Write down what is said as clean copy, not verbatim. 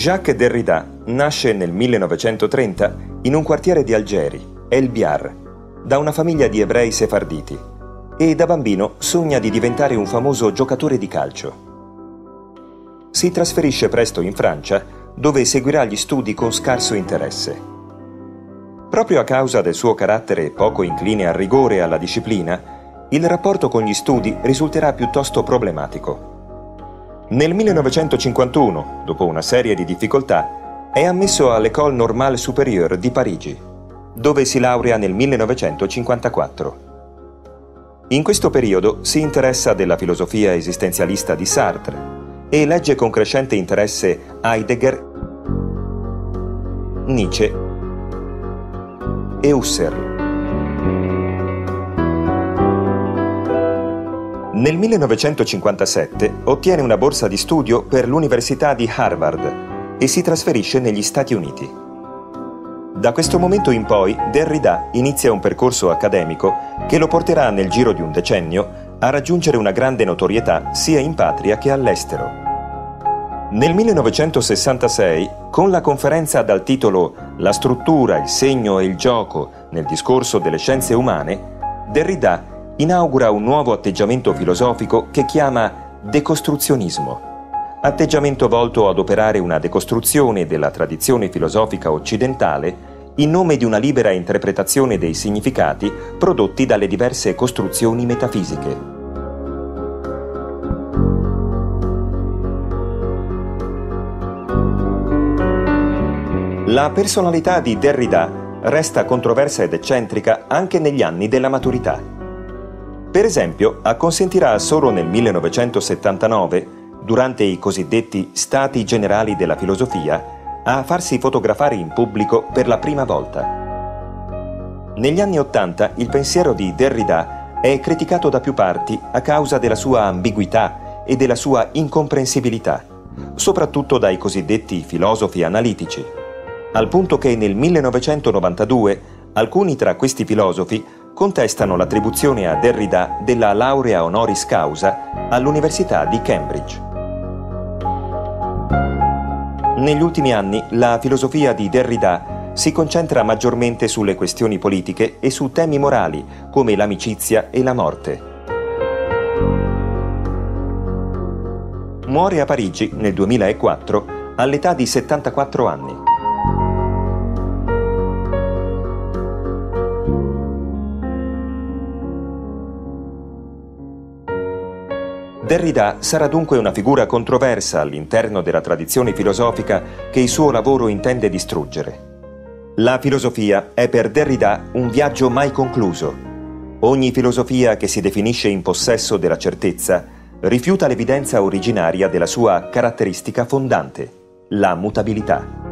Jacques Derrida nasce nel 1930 in un quartiere di Algeri, El Biar, da una famiglia di ebrei sefarditi, e da bambino sogna di diventare un famoso giocatore di calcio. Si trasferisce presto in Francia, dove seguirà gli studi con scarso interesse. Proprio a causa del suo carattere poco incline al rigore e alla disciplina, il rapporto con gli studi risulterà piuttosto problematico. Nel 1951, dopo una serie di difficoltà, è ammesso all'École Normale Supérieure di Parigi, dove si laurea nel 1954. In questo periodo si interessa della filosofia esistenzialista di Sartre e legge con crescente interesse Heidegger, Nietzsche e Husserl. Nel 1957 ottiene una borsa di studio per l'Università di Harvard e si trasferisce negli Stati Uniti. Da questo momento in poi Derrida inizia un percorso accademico che lo porterà nel giro di un decennio a raggiungere una grande notorietà sia in patria che all'estero. Nel 1966, con la conferenza dal titolo La struttura, il segno e il gioco nel discorso delle scienze umane, Derrida inaugura un nuovo atteggiamento filosofico che chiama decostruzionismo, atteggiamento volto ad operare una decostruzione della tradizione filosofica occidentale in nome di una libera interpretazione dei significati prodotti dalle diverse costruzioni metafisiche. La personalità di Derrida resta controversa ed eccentrica anche negli anni della maturità. Per esempio, acconsentirà solo nel 1979, durante i cosiddetti Stati Generali della Filosofia, a farsi fotografare in pubblico per la prima volta. Negli anni '80 il pensiero di Derrida è criticato da più parti a causa della sua ambiguità e della sua incomprensibilità, soprattutto dai cosiddetti filosofi analitici, al punto che nel 1992 alcuni tra questi filosofi contestano l'attribuzione a Derrida della laurea honoris causa all'Università di Cambridge. Negli ultimi anni la filosofia di Derrida si concentra maggiormente sulle questioni politiche e su temi morali come l'amicizia e la morte. Muore a Parigi nel 2004 all'età di 74 anni. Derrida sarà dunque una figura controversa all'interno della tradizione filosofica che il suo lavoro intende distruggere. La filosofia è per Derrida un viaggio mai concluso. Ogni filosofia che si definisce in possesso della certezza rifiuta l'evidenza originaria della sua caratteristica fondante, la mutabilità.